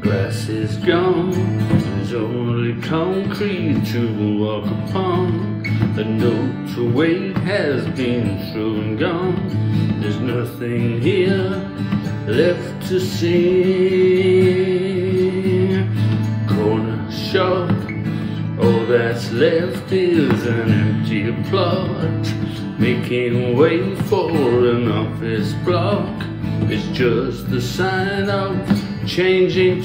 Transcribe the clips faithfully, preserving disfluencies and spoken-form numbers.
Grass is gone, there's only concrete to walk upon. The note to weight has been through and gone. There's nothing here left to see. Corner shop, all that's left is an empty plot, making way for an office block. It's just the sign of changing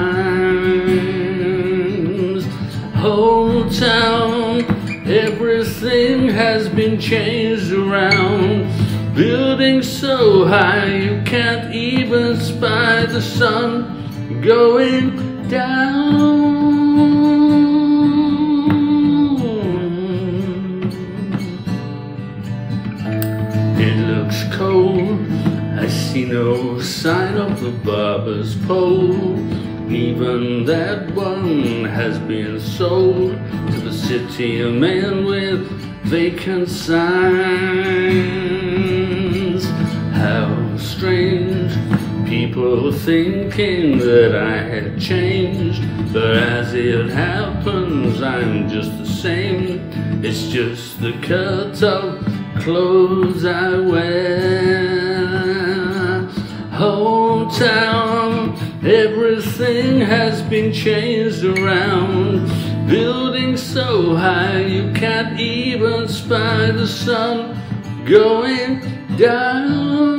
times. Whole town, everything has been changed around. Buildings so high you can't even spy the sun going down. It looks cold, I see no sign of the barber's pole. Even that one has been sold to the city of men with vacant signs. How strange, people thinking that I had changed, but as it happens I'm just the same. It's just the cut of clothes I wear. Hometown, everything has been changed around. Buildings so high you can't even spy the sun going down.